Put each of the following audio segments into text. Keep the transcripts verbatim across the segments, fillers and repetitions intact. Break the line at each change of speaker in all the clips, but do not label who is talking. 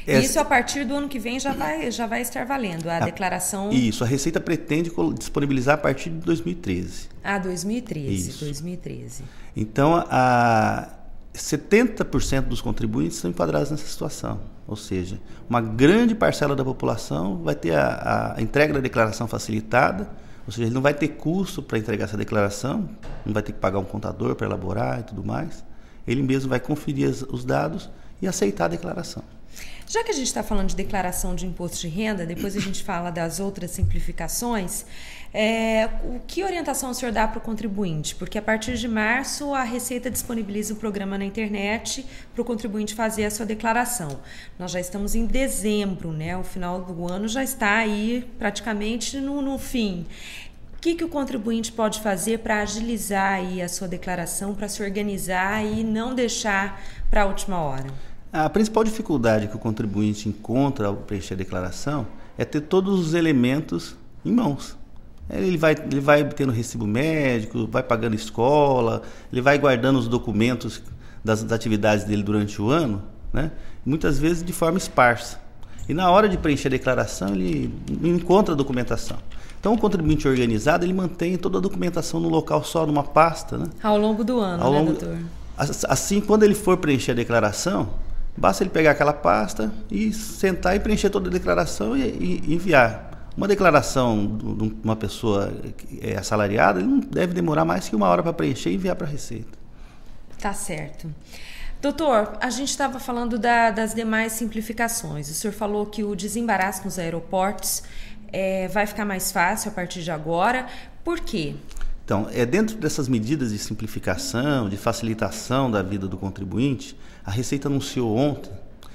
Essa...
Isso a partir do ano que vem já vai, já vai estar valendo a, a declaração...
Isso, a Receita pretende disponibilizar a partir de dois mil e treze.
Ah, dois mil e treze.
Isso.
dois mil e treze.
Então, a setenta por cento dos contribuintes estão enquadrados nessa situação. Ou seja, uma grande parcela da população vai ter a, a entrega da declaração facilitada, ou seja, ele não vai ter custo para entregar essa declaração, não vai ter que pagar um contador para elaborar e tudo mais. Ele mesmo vai conferir as, os dados e aceitar a declaração.
Já que a gente está falando de declaração de imposto de renda, depois a gente fala das outras simplificações, é, o que orientação o senhor dá para o contribuinte? Porque a partir de março a Receita disponibiliza o programa na internet para o contribuinte fazer a sua declaração. Nós já estamos em dezembro, né? O final do ano já está aí praticamente no, no fim. O que, que o contribuinte pode fazer para agilizar aí a sua declaração, para se organizar e não deixar para a última hora?
A principal dificuldade que o contribuinte encontra ao preencher a declaração é ter todos os elementos em mãos. Ele vai, ele vai tendo recibo médico, vai pagando escola, ele vai guardando os documentos das, das atividades dele durante o ano, né? Muitas vezes de forma esparsa. E na hora de preencher a declaração, ele não encontra a documentação. Então, o contribuinte organizado, ele mantém toda a documentação no local só, numa pasta, né?
Ao longo do ano,
Ao
né,
longo...
doutor?
Assim, quando ele for preencher a declaração, basta ele pegar aquela pasta e sentar e preencher toda a declaração e, e enviar. Uma declaração de uma pessoa é assalariada, ele não deve demorar mais que uma hora para preencher e enviar para a Receita.
Tá certo. Doutor, a gente estava falando da, das demais simplificações. O senhor falou que o desembaraço nos aeroportos é, vai ficar mais fácil a partir de agora. Por quê?
Então, é dentro dessas medidas de simplificação, de facilitação da vida do contribuinte, a Receita anunciou ontem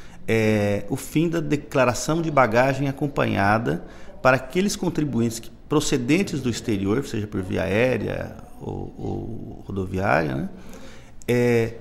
é, o fim da declaração de bagagem acompanhada para aqueles contribuintes que, procedentes do exterior, seja por via aérea ou, ou rodoviária, né, é,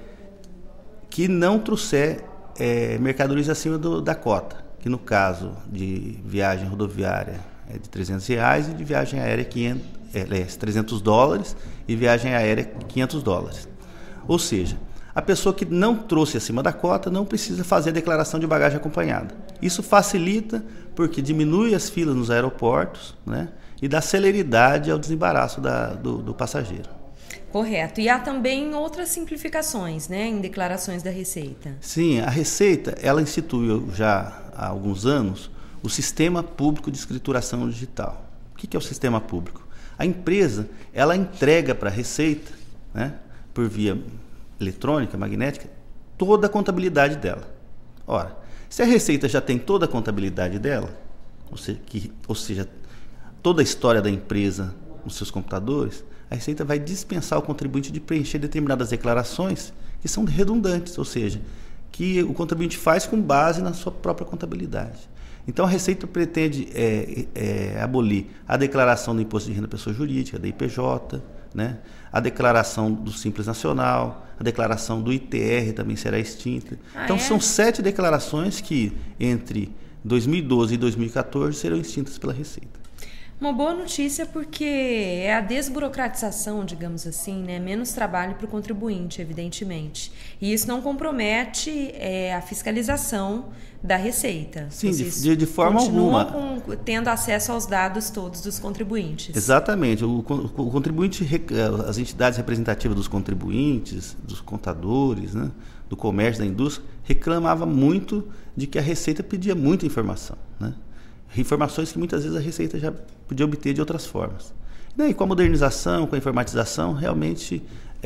que não trouxer é, mercadorias acima do, da cota, que no caso de viagem rodoviária é de trezentos reais e de viagem aérea quinhentos, é, trezentos dólares e viagem aérea quinhentos dólares. Ou seja, a pessoa que não trouxe acima da cota não precisa fazer a declaração de bagagem acompanhada. Isso facilita porque diminui as filas nos aeroportos, né, e dá celeridade ao desembaraço da, do, do passageiro.
Correto. E há também outras simplificações, né, em declarações da Receita.
Sim, a Receita ela instituiu já há alguns anos o Sistema Público de Escrituração Digital. O que é o Sistema Público? A empresa ela entrega para a Receita, né, por via eletrônica, magnética, toda a contabilidade dela. Ora, se a Receita já tem toda a contabilidade dela, ou seja, que, ou seja, toda a história da empresa nos seus computadores, a Receita vai dispensar o contribuinte de preencher determinadas declarações que são redundantes, ou seja, que o contribuinte faz com base na sua própria contabilidade. Então, a Receita pretende é, é, abolir a declaração do Imposto de Renda da Pessoa Jurídica, da I P J, né? A declaração do Simples Nacional, a declaração do I T R também será extinta.
Ah,
então,
é?
são sete declarações que, entre dois mil e doze e dois mil e quatorze, serão extintas pela Receita.
Uma boa notícia porque é a desburocratização, digamos assim, né? Menos trabalho para o contribuinte, evidentemente. E isso não compromete é, a fiscalização da Receita.
Sim, de, de forma alguma.
Continuam com, tendo acesso aos dados todos dos contribuintes.
Exatamente. O, o contribuinte, as entidades representativas dos contribuintes, dos contadores, né, do comércio, da indústria, reclamava muito de que a Receita pedia muita informação, né? Informações que muitas vezes a Receita já podia obter de outras formas. E com a modernização, com a informatização, realmente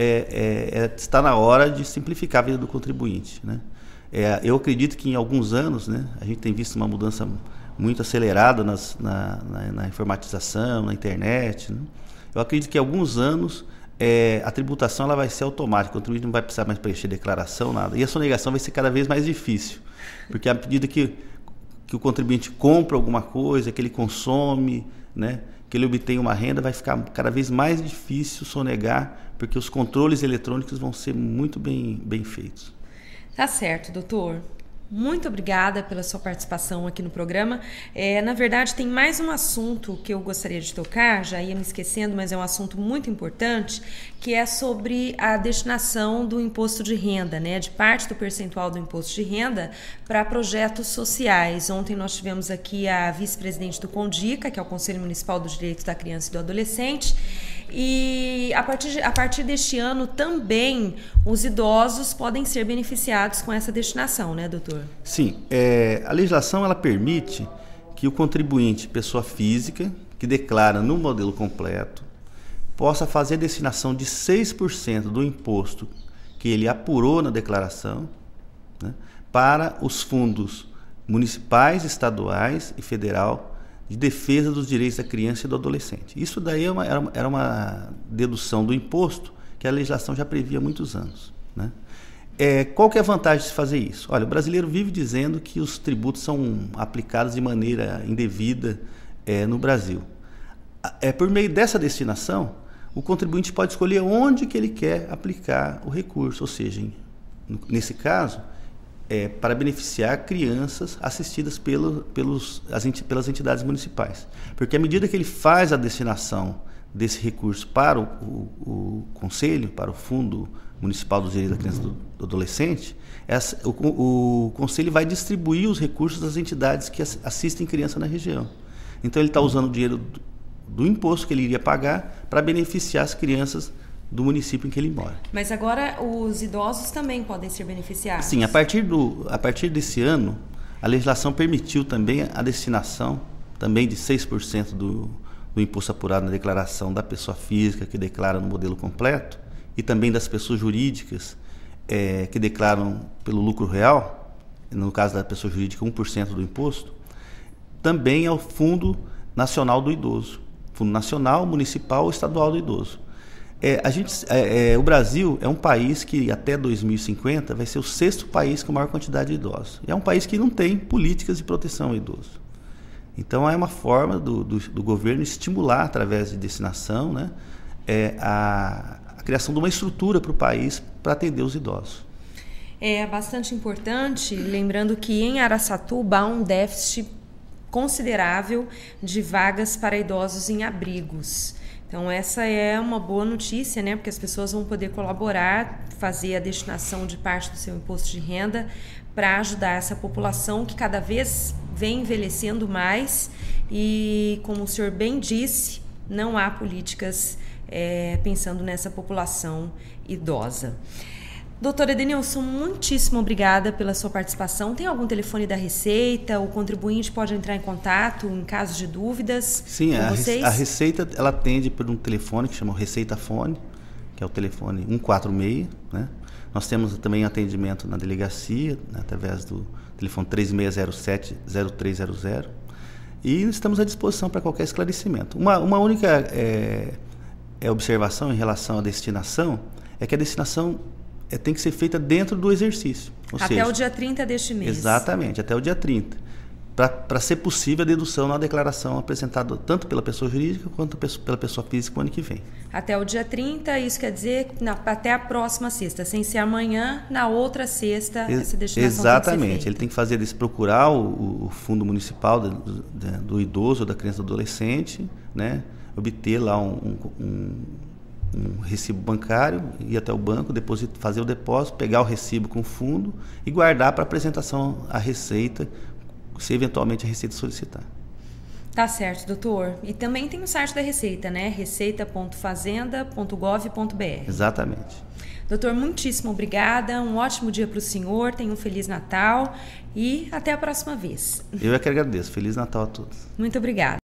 é, é, é, está na hora de simplificar a vida do contribuinte, né? É, eu acredito que em alguns anos, né, a gente tem visto uma mudança muito acelerada nas, na, na, na informatização, na internet, né? Eu acredito que em alguns anos é, a tributação ela vai ser automática, o contribuinte não vai precisar mais preencher declaração, nada. E a sonegação vai ser cada vez mais difícil, porque à medida que que o contribuinte compra alguma coisa, que ele consome, né, que ele obtém uma renda, vai ficar cada vez mais difícil sonegar, porque os controles eletrônicos vão ser muito bem, bem feitos.
Tá certo, doutor. Muito obrigada pela sua participação aqui no programa. É, na verdade, tem mais um assunto que eu gostaria de tocar, já ia me esquecendo, mas é um assunto muito importante, que é sobre a destinação do imposto de renda, né, de parte do percentual do imposto de renda para projetos sociais. Ontem nós tivemos aqui a vice-presidente do CONDICA, que é o Conselho Municipal dos Direitos da Criança e do Adolescente, e a partir, de, a partir deste ano também os idosos podem ser beneficiados com essa destinação, né, doutor?
Sim, é, a legislação ela permite que o contribuinte, pessoa física, que declara no modelo completo, possa fazer a destinação de seis por cento do imposto que ele apurou na declaração, né, para os fundos municipais, estaduais e federal de defesa dos direitos da criança e do adolescente. Isso daí é uma, era, uma, era uma dedução do imposto que a legislação já previa há muitos anos, né? É, qual que é a vantagem de fazer isso? Olha, o brasileiro vive dizendo que os tributos são aplicados de maneira indevida é, no Brasil. É, por meio dessa destinação, o contribuinte pode escolher onde que ele quer aplicar o recurso, ou seja, em, nesse caso, É, para beneficiar crianças assistidas pelo, pelos, as, pelas entidades municipais. Porque à medida que ele faz a destinação desse recurso para o, o, o Conselho, para o Fundo Municipal dos Direitos da Criança e do, do Adolescente, essa, o, o Conselho vai distribuir os recursos das entidades que assistem criança na região. Então ele está usando o dinheiro do, do imposto que ele iria pagar para beneficiar as crianças do município em que ele mora.
Mas agora os idosos também podem ser beneficiados?
Sim, a partir, do, a partir desse ano, a legislação permitiu também a destinação também de seis por cento do, do imposto apurado na declaração da pessoa física que declara no modelo completo e também das pessoas jurídicas é, que declaram pelo lucro real, no caso da pessoa jurídica um por cento do imposto, também ao Fundo Nacional do Idoso, Fundo Nacional, Municipal ou Estadual do Idoso. É, a gente, é, é, o Brasil é um país que até dois mil e cinquenta vai ser o sexto país com maior quantidade de idosos. E é um país que não tem políticas de proteção ao idoso. Então é uma forma do, do, do governo estimular, através de destinação, né, é, a, a criação de uma estrutura para o país para atender os idosos.
É bastante importante, lembrando que em Araçatuba há um déficit considerável de vagas para idosos em abrigos. Então essa é uma boa notícia, né? Porque as pessoas vão poder colaborar, fazer a destinação de parte do seu imposto de renda para ajudar essa população que cada vez vem envelhecendo mais e, como o senhor bem disse, não há políticas é, pensando nessa população idosa. Doutora Edenilson, muitíssimo obrigada pela sua participação. Tem algum telefone da Receita? O contribuinte pode entrar em contato em caso de dúvidas?
Sim,
com
a,
vocês?
a Receita ela atende por um telefone que chama Receita Fone, que é o telefone cento e quarenta e seis, né? Nós temos também atendimento na delegacia, né, através do telefone três seis zero sete, zero três zero zero, e estamos à disposição para qualquer esclarecimento. Uma, uma única é, é observação em relação à destinação é que a destinação é, tem que ser feita dentro do exercício. Ou
até
seja,
o dia trinta deste mês.
Exatamente, até o dia trinta. Para ser possível a dedução na declaração apresentada tanto pela pessoa jurídica quanto pela pessoa física no ano que vem. Até
o dia trinta, isso quer dizer na, até a próxima sexta, sem ser amanhã, na outra sexta,
Ex
essa destinação
Exatamente,
tem que ser
ele tem que fazer isso, procurar o, o fundo municipal do, do, do idoso ou da criança ou do adolescente, né, obter lá um, um, um recibo bancário, ir até o banco, depositar, fazer o depósito, pegar o recibo com o fundo e guardar para apresentação à Receita, se eventualmente a Receita solicitar.
Tá certo, doutor. E também tem o site da Receita, né? receita ponto fazenda ponto gov ponto br.
Exatamente.
Doutor, muitíssimo obrigada. Um ótimo dia para o senhor. Tenha um Feliz Natal e até a próxima vez.
Eu é que agradeço. Feliz Natal a todos.
Muito obrigada.